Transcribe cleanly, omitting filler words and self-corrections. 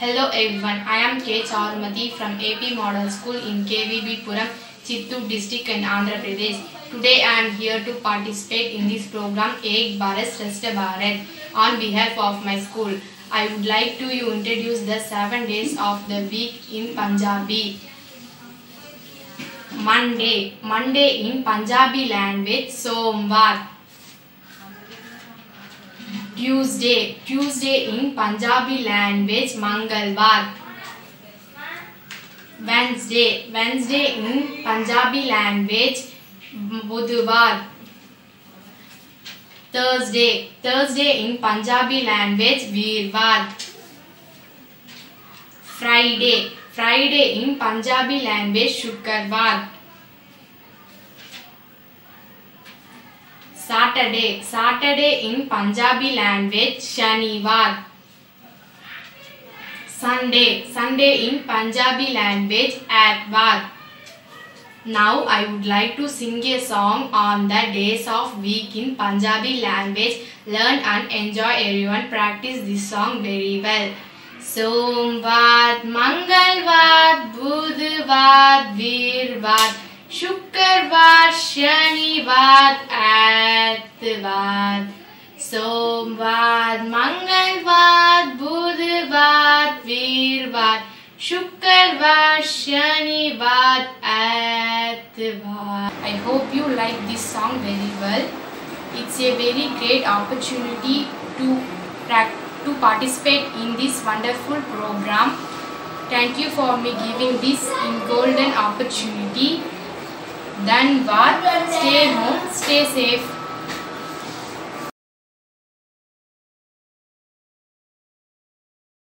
Hello everyone, I am K. Charumati from AP Model School in KVB Puram, Chittoor district in Andhra Pradesh. Today I am here to participate in this program Ek Bharat Shrestha Bharat on behalf of my school. I would like to introduce the 7 days of the week in Punjabi. Monday in Punjabi language Somvar. Tuesday in Punjabi language Mangalwar. Wednesday in Punjabi language Budhwar. Thursday in Punjabi language Veerwar. Friday in Punjabi language Shukrwar. Saturday in Punjabi language Shaniwar. Sunday in Punjabi language Atwar. Now I would like to sing a song on the days of week in Punjabi language. Learn and enjoy everyone. Practice this song very well. Somvar, Mangalwar, Budhwar, Veerwar, Shukrwar, Shaniwar, Atwar. Somvar, Mangalwar, Budhwar, Veerwar, Shukrwar, Shaniwar, Atwar. I hope you like this song very well. It's a very great opportunity to participate in this wonderful program. Thank you for me giving this golden opportunity. Dhanwad. Stay home, stay safe.